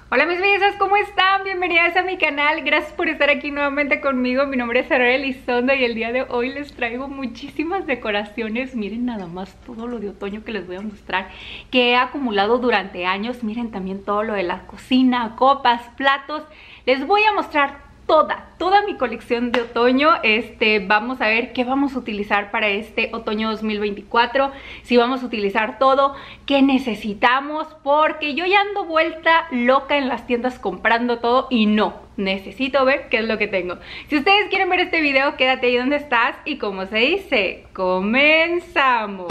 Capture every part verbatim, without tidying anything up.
Hola mis bellezas, ¿cómo están? Bienvenidas a mi canal, gracias por estar aquí nuevamente conmigo. Mi nombre es Aurora Elizondo y el día de hoy les traigo muchísimas decoraciones. Miren nada más todo lo de otoño que les voy a mostrar, que he acumulado durante años. Miren también todo lo de la cocina, copas, platos. Les voy a mostrar toda, toda mi colección de otoño. Este, vamos a ver qué vamos a utilizar para este otoño dos mil veinticuatro, si vamos a utilizar todo, qué necesitamos, porque yo ya ando vuelta loca en las tiendas comprando todo y no, necesito ver qué es lo que tengo. Si ustedes quieren ver este video, quédate ahí donde estás y como se dice, comenzamos.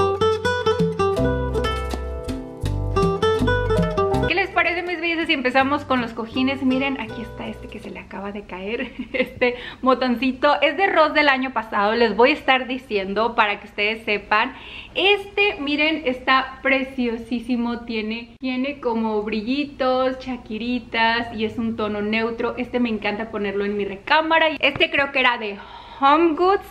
¿Qué les parece mis bellezas si empezamos con los cojines? Miren, aquí está este que se le acaba de caer, este botoncito, es de Ross del año pasado, les voy a estar diciendo para que ustedes sepan. Este, miren, está preciosísimo, tiene, tiene como brillitos, chaquiritas y es un tono neutro. Este me encanta ponerlo en mi recámara. Este creo que era de Home Goods,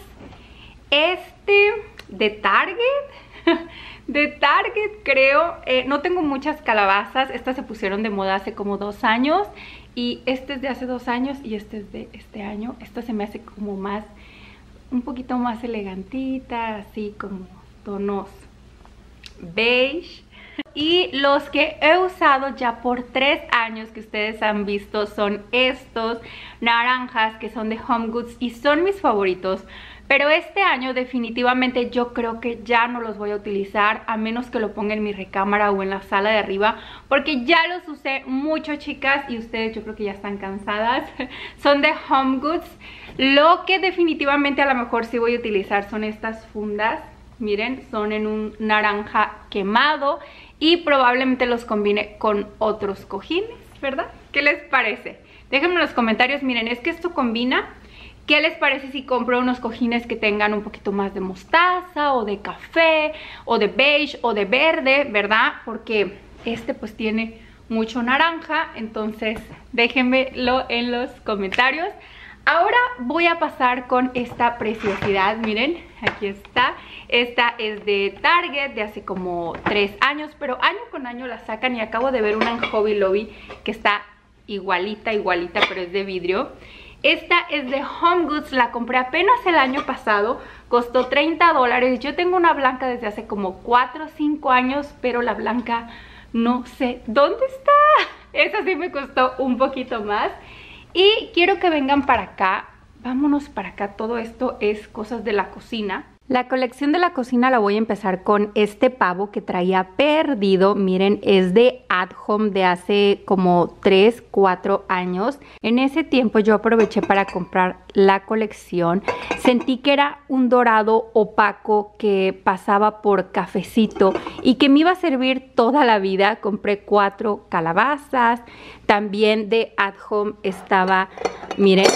este de Target. De Target creo, eh, no tengo muchas calabazas, estas se pusieron de moda hace como dos años y este es de hace dos años y este es de este año. Esta se me hace como más, un poquito más elegantita, así como tonos beige. Y los que he usado ya por tres años que ustedes han visto son estos naranjas que son de Home Goods y son mis favoritos. Pero este año definitivamente yo creo que ya no los voy a utilizar a menos que lo ponga en mi recámara o en la sala de arriba, porque ya los usé mucho, chicas, y ustedes yo creo que ya están cansadas. Son de Home Goods. Lo que definitivamente a lo mejor sí voy a utilizar son estas fundas. Miren, son en un naranja quemado y probablemente los combine con otros cojines, ¿verdad? ¿Qué les parece? Déjenme en los comentarios. Miren, es que esto combina. ¿Qué les parece si compro unos cojines que tengan un poquito más de mostaza o de café o de beige o de verde, verdad? Porque este pues tiene mucho naranja, entonces déjenmelo en los comentarios. Ahora voy a pasar con esta preciosidad, miren, aquí está. Esta es de Target de hace como tres años, pero año con año la sacan y acabo de ver una en Hobby Lobby que está igualita, igualita, pero es de vidrio. Esta es de Home Goods, la compré apenas el año pasado, costó treinta dólares. Yo tengo una blanca desde hace como cuatro o cinco años, pero la blanca no sé dónde está. Esa sí me costó un poquito más. Y quiero que vengan para acá, vámonos para acá, todo esto es cosas de la cocina. La colección de la cocina la voy a empezar con este pavo que traía perdido. Miren, es de At Home de hace como tres, cuatro años. En ese tiempo yo aproveché para comprar la colección. Sentí que era un dorado opaco que pasaba por cafecito y que me iba a servir toda la vida. Compré cuatro calabazas. También de At Home estaba, miren,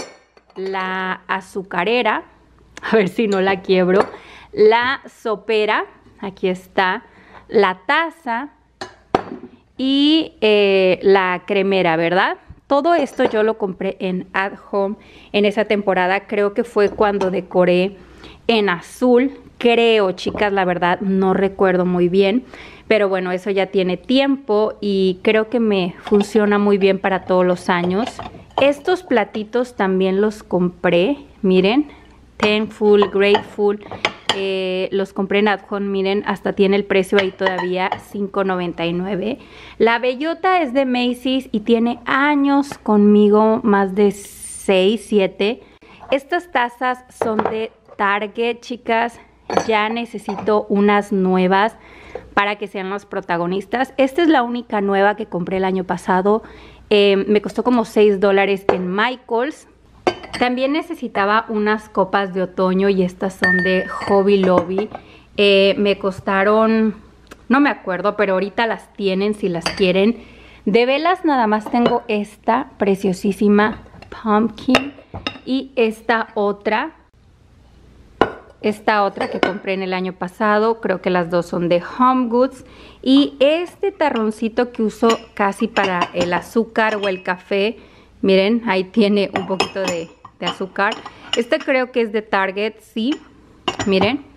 la azucarera. A ver si no la quiebro. La sopera, aquí está, la taza y eh, la cremera, ¿verdad? Todo esto yo lo compré en At Home en esa temporada. Creo que fue cuando decoré en azul. Creo, chicas, la verdad no recuerdo muy bien. Pero bueno, eso ya tiene tiempo y creo que me funciona muy bien para todos los años. Estos platitos también los compré, miren. Thankful, Grateful, eh, los compré en At Home, miren, hasta tiene el precio ahí todavía, cinco noventa y nueve. La bellota es de Macy's y tiene años conmigo, más de seis, siete. Estas tazas son de Target, chicas, ya necesito unas nuevas para que sean las protagonistas. Esta es la única nueva que compré el año pasado, eh, me costó como seis dólares en Michael's. También necesitaba unas copas de otoño y estas son de Hobby Lobby. Eh, me costaron, no me acuerdo, pero ahorita las tienen si las quieren. De velas nada más tengo esta preciosísima Pumpkin y esta otra. Esta otra que compré en el año pasado, creo que las dos son de Home Goods. Y este tarroncito que uso casi para el azúcar o el café. Miren, ahí tiene un poquito de... de azúcar. Este creo que es de Target, sí, miren.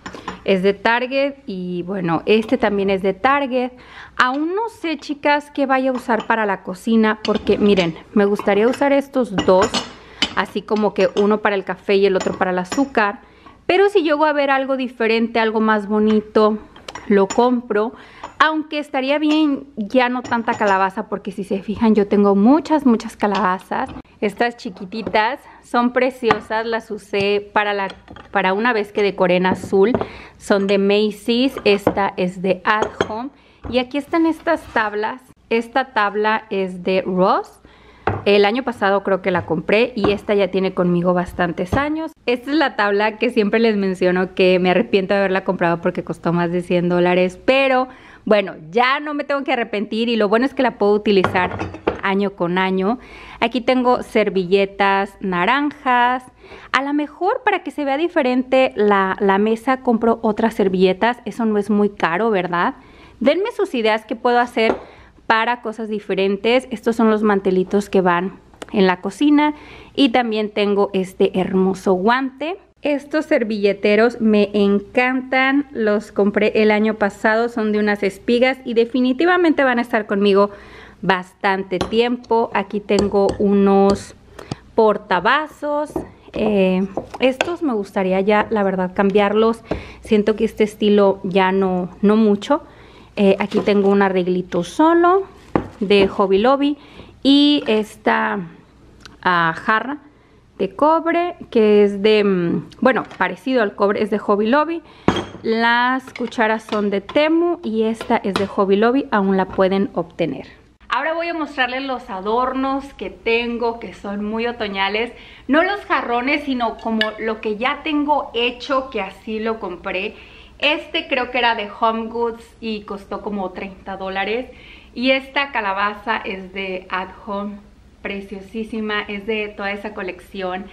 es de Target y bueno, este también es de Target. Aún no sé, chicas, qué vaya a usar para la cocina porque miren, me gustaría usar estos dos, así como que uno para el café y el otro para el azúcar. Pero si llego a ver algo diferente, algo más bonito, lo compro. Aunque estaría bien ya no tanta calabaza porque si se fijan yo tengo muchas, muchas calabazas. Estas chiquititas son preciosas, las usé para, la, para una vez que decoré en azul. Son de Macy's, esta es de At Home. Y aquí están estas tablas. Esta tabla es de Ross. El año pasado creo que la compré y esta ya tiene conmigo bastantes años. Esta es la tabla que siempre les menciono que me arrepiento de haberla comprado porque costó más de cien dólares. Pero bueno, ya no me tengo que arrepentir y lo bueno es que la puedo utilizar año con año. Aquí tengo servilletas naranjas. A lo mejor para que se vea diferente la, la mesa compro otras servilletas. Eso no es muy caro, ¿verdad? Denme sus ideas que puedo hacer para cosas diferentes. Estos son los mantelitos que van en la cocina. Y también tengo este hermoso guante. Estos servilleteros me encantan. Los compré el año pasado. Son de unas espigas y definitivamente van a estar conmigo bastante tiempo. Aquí tengo unos portavasos. Eh, estos me gustaría ya, la verdad, cambiarlos. Siento que este estilo ya no, no mucho. Eh, aquí tengo un arreglito solo de Hobby Lobby y esta uh, jarra de cobre que es de, bueno, parecido al cobre, es de Hobby Lobby. Las cucharas son de Temu y esta es de Hobby Lobby, aún la pueden obtener. Ahora voy a mostrarles los adornos que tengo, que son muy otoñales. No los jarrones, sino como lo que ya tengo hecho, que así lo compré. Este creo que era de Home Goods y costó como treinta dólares. Y esta calabaza es de At Home, preciosísima. Es de toda esa colección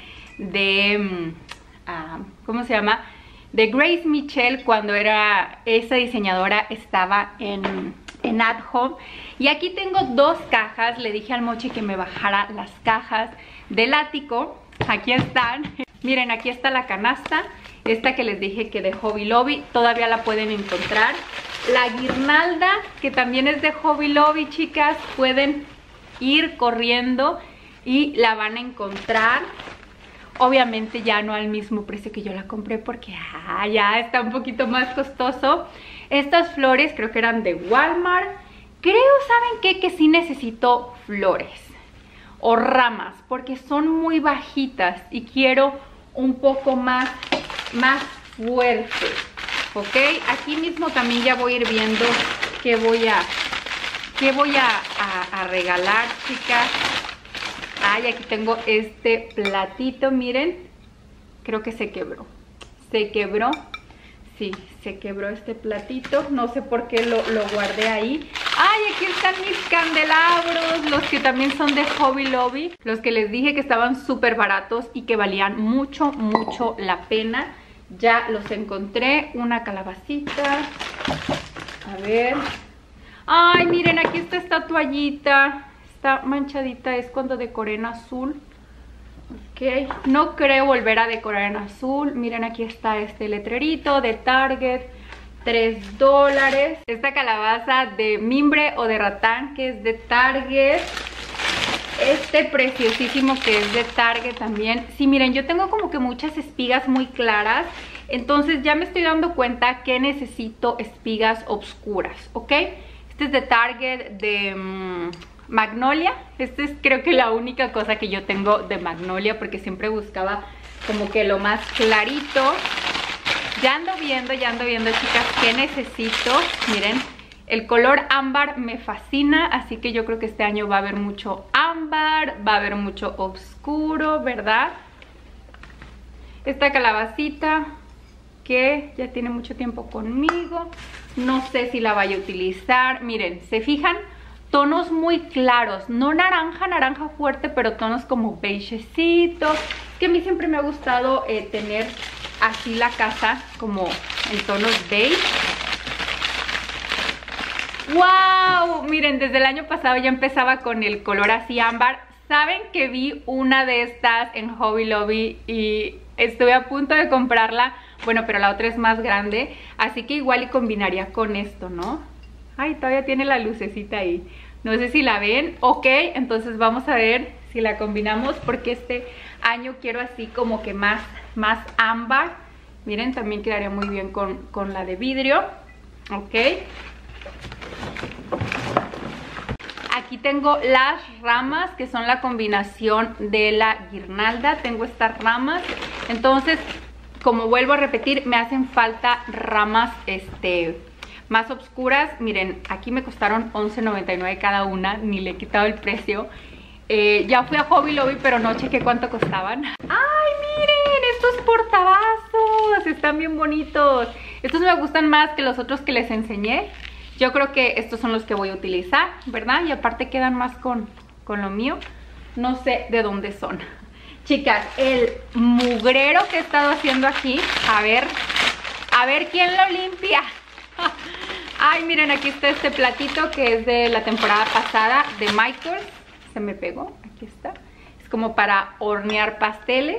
de, uh, ¿cómo se llama? De Grace Michelle, cuando era esa diseñadora estaba en, en At Home. Y aquí tengo dos cajas. Le dije al Mochi que me bajara las cajas del ático. Aquí están. Miren, aquí está la canasta. Esta que les dije que de Hobby Lobby, todavía la pueden encontrar. La guirnalda, que también es de Hobby Lobby, chicas. Pueden ir corriendo y la van a encontrar. Obviamente ya no al mismo precio que yo la compré porque ah, ya está un poquito más costoso. Estas flores creo que eran de Walmart. Creo, ¿saben qué? Que sí necesito flores o ramas porque son muy bajitas y quiero un poco más, más fuerte. Ok, aquí mismo también ya voy a ir viendo qué voy a, qué voy a, a, a regalar, chicas. Ay, aquí tengo este platito, miren. Creo que se quebró. Se quebró. Sí, se quebró este platito. No sé por qué lo, lo guardé ahí. Ay, aquí están mis candelabros. Los que también son de Hobby Lobby. Los que les dije que estaban súper baratos y que valían mucho, mucho la pena. Ya los encontré. Una calabacita. A ver. Ay, miren, aquí está esta toallita. Está manchadita, es cuando decoré en azul. Ok, no creo volver a decorar en azul. Miren, aquí está este letrerito de Target, tres dólares. Esta calabaza de mimbre o de ratán, que es de Target. Este preciosísimo que es de Target también. Sí, miren, yo tengo como que muchas espigas muy claras. Entonces ya me estoy dando cuenta que necesito espigas oscuras, ¿ok? Este es de Target, de Mmm, Magnolia. Esta es creo que la única cosa que yo tengo de Magnolia, porque siempre buscaba como que lo más clarito. Ya ando viendo, ya ando viendo, chicas, qué necesito. Miren, el color ámbar me fascina, así que yo creo que este año va a haber mucho ámbar, va a haber mucho oscuro, ¿verdad? Esta calabacita que ya tiene mucho tiempo conmigo, no sé si la vaya a utilizar. Miren, ¿se fijan? Tonos muy claros, no naranja, naranja fuerte, pero tonos como beigecitos. Que a mí siempre me ha gustado eh, tener así la casa, como en tonos beige. ¡Wow! Miren, desde el año pasado ya empezaba con el color así ámbar. ¿Saben que vi una de estas en Hobby Lobby y estuve a punto de comprarla Bueno, pero la otra es más grande, así que igual y combinaría con esto, ¿no? Ay, todavía tiene la lucecita ahí. No sé si la ven. Ok, entonces vamos a ver si la combinamos, porque este año quiero así como que más, más ámbar. Miren, también quedaría muy bien con, con la de vidrio. Ok. Aquí tengo las ramas, que son la combinación de la guirnalda. Tengo estas ramas. Entonces, como vuelvo a repetir, me hacen falta ramas este, más oscuras. Miren, aquí me costaron once noventa y nueve cada una. Ni le he quitado el precio. Eh, ya fui a Hobby Lobby, pero no chequé cuánto costaban. ¡Ay, miren! Estos portavasos están bien bonitos. Estos me gustan más que los otros que les enseñé. Yo creo que estos son los que voy a utilizar, ¿verdad? Y aparte quedan más con, con lo mío. No sé de dónde son. Chicas, el mugrero que he estado haciendo aquí. A ver, a ver quién lo limpia. Ay, miren, aquí está este platito que es de la temporada pasada de Michaels. Se me pegó, aquí está. Es como para hornear pasteles.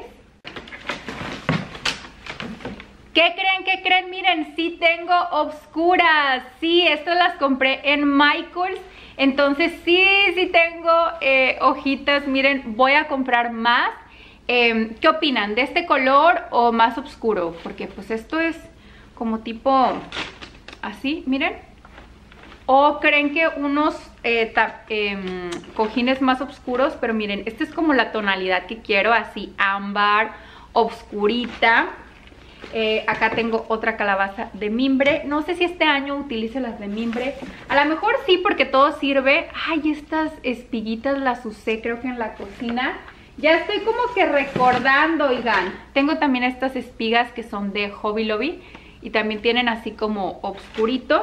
¿Qué creen? ¿Qué creen? Miren, sí tengo obscuras. Sí, estas las compré en Michaels. Entonces sí, sí tengo eh, hojitas. Miren, voy a comprar más. Eh, ¿Qué opinan? ¿De este color o más oscuro? Porque pues esto es como tipo así, miren. ¿O creen que unos eh, eh, cojines más oscuros? Pero miren, esta es como la tonalidad que quiero, así ámbar, oscurita. Eh, acá tengo otra calabaza de mimbre. No sé si este año utilice las de mimbre. A lo mejor sí, porque todo sirve. Ay, estas espiguitas las usé creo que en la cocina. Ya estoy como que recordando, oigan. Tengo también estas espigas que son de Hobby Lobby. Y también tienen así como oscurito.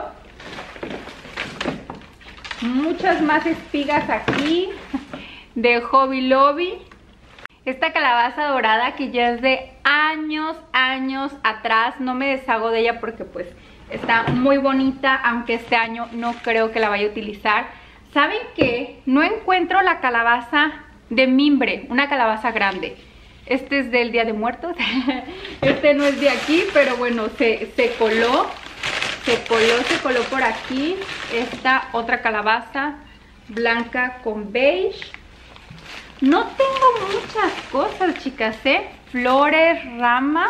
Muchas más espigas aquí de Hobby Lobby. Esta calabaza dorada que ya es de años, años atrás. No me deshago de ella porque pues está muy bonita, aunque este año no creo que la vaya a utilizar. ¿Saben qué? No encuentro la calabaza de mimbre, una calabaza grande. Este es del Día de Muertos. Este no es de aquí, pero bueno, se, se coló. Se coló, se coló por aquí. Esta otra calabaza blanca con beige. No tengo muchas cosas, chicas, ¿eh? Flores, ramas.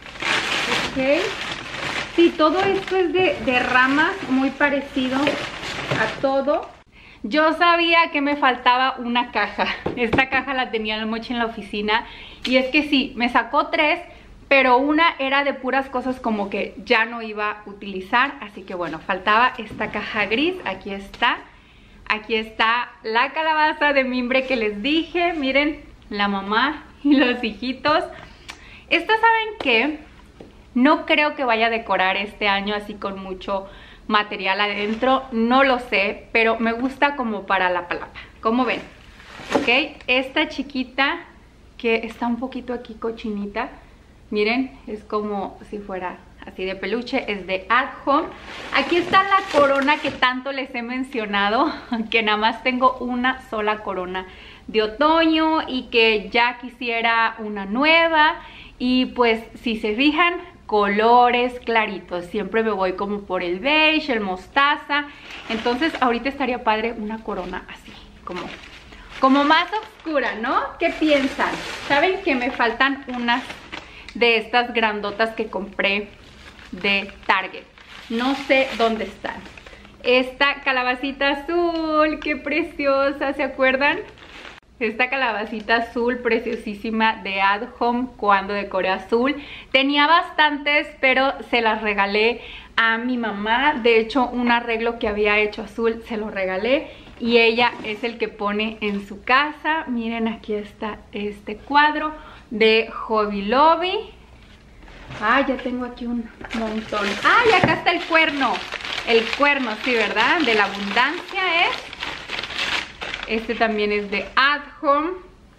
Ok. Sí, todo esto es de, de ramas, muy parecido a todo. Yo sabía que me faltaba una caja. Esta caja la tenía en el mochi en la oficina. Y es que sí, me sacó tres, pero una era de puras cosas como que ya no iba a utilizar. Así que bueno, faltaba esta caja gris. Aquí está. Aquí está la calabaza de mimbre que les dije. Miren, la mamá y los hijitos. Esta, ¿saben qué? No creo que vaya a decorar este año así con mucho material adentro. No lo sé, pero me gusta como para la palapa. ¿Cómo ven? Ok, esta chiquita que está un poquito aquí cochinita. Miren, es como si fuera así de peluche, es de At Home. Aquí está la corona que tanto les he mencionado, que nada más tengo una sola corona de otoño y que ya quisiera una nueva. Y pues si se fijan, colores claritos, siempre me voy como por el beige, el mostaza. Entonces ahorita estaría padre una corona así, como, como más oscura, ¿no? ¿Qué piensan? ¿Saben que me faltan unas de estas grandotas que compré de Target? No sé dónde están. Esta calabacita azul, qué preciosa, ¿se acuerdan? Esta calabacita azul preciosísima de At Home cuando decoré azul. Tenía bastantes, pero se las regalé a mi mamá. De hecho, un arreglo que había hecho azul se lo regalé y ella es el que pone en su casa. Miren, aquí está este cuadro de Hobby Lobby. Ah, ya tengo aquí un montón. Ah, y acá está el cuerno. El cuerno, sí, ¿verdad? De la abundancia es. Este también es de At Home.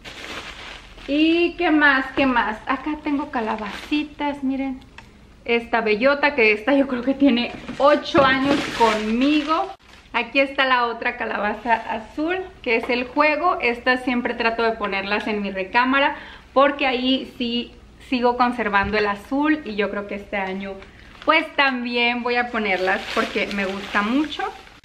¿Y qué más? ¿Qué más? Acá tengo calabacitas, miren. Esta bellota, que esta yo creo que tiene ocho años conmigo. Aquí está la otra calabaza azul, que es el juego. Estas siempre trato de ponerlas en mi recámara, porque ahí sí sigo conservando el azul y yo creo que este año pues también voy a ponerlas porque me gusta mucho.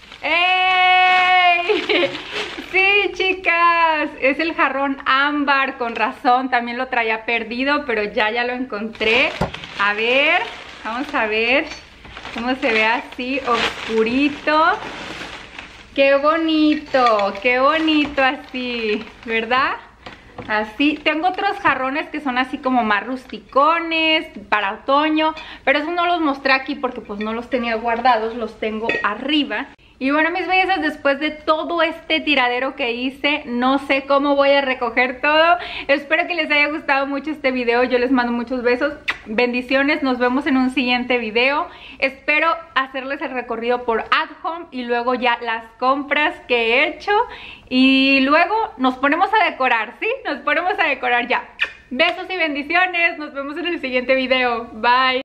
¡Ey! Sí, chicas, es el jarrón ámbar, con razón, también lo traía perdido, pero ya, ya lo encontré. A ver, vamos a ver cómo se ve así, oscurito. ¡Qué bonito! ¡Qué bonito así! ¿Verdad? Así, tengo otros jarrones que son así como más rusticones para otoño, pero esos no los mostré aquí porque pues no los tenía guardados, los tengo arriba. Y bueno, mis bellezas, después de todo este tiradero que hice, no sé cómo voy a recoger todo. Espero que les haya gustado mucho este video. Yo les mando muchos besos, bendiciones. Nos vemos en un siguiente video. Espero hacerles el recorrido por At Home y luego ya las compras que he hecho. Y luego nos ponemos a decorar, ¿sí? Nos ponemos a decorar ya. Besos y bendiciones. Nos vemos en el siguiente video. Bye.